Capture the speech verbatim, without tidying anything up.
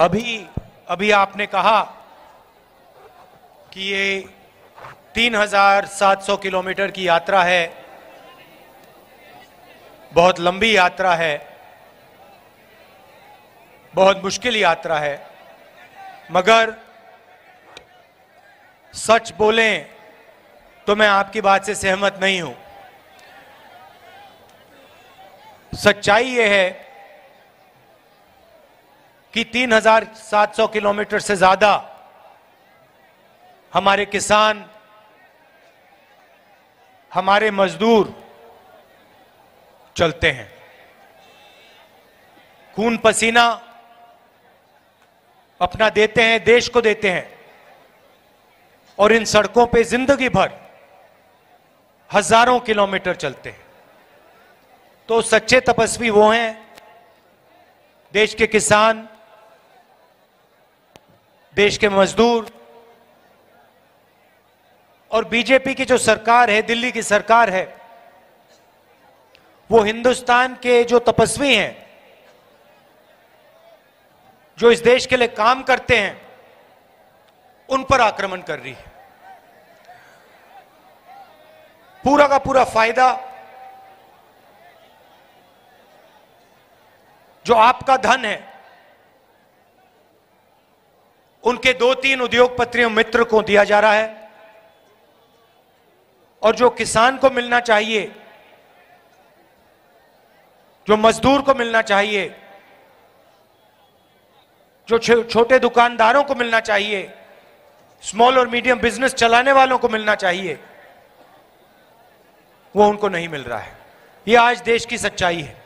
अभी अभी आपने कहा कि ये तीन हजार सात सौ किलोमीटर की यात्रा है, बहुत लंबी यात्रा है, बहुत मुश्किल यात्रा है, मगर सच बोलें तो मैं आपकी बात से सहमत नहीं हूं। सच्चाई यह है कि तीन हजार सात सौ किलोमीटर से ज्यादा हमारे किसान, हमारे मजदूर चलते हैं, खून पसीना अपना देते हैं, देश को देते हैं, और इन सड़कों पे जिंदगी भर हजारों किलोमीटर चलते हैं। तो सच्चे तपस्वी वो हैं, देश के किसान, देश के मजदूर। और बीजेपी की जो सरकार है, दिल्ली की सरकार है, वो हिंदुस्तान के जो तपस्वी हैं, जो इस देश के लिए काम करते हैं, उन पर आक्रमण कर रही है। पूरा का पूरा फायदा जो आपका धन है, उनके दो तीन उद्योगपतियों मित्र को दिया जा रहा है, और जो किसान को मिलना चाहिए, जो मजदूर को मिलना चाहिए, जो छोटे दुकानदारों को मिलना चाहिए, स्मॉल और मीडियम बिजनेस चलाने वालों को मिलना चाहिए, वो उनको नहीं मिल रहा है। ये आज देश की सच्चाई है।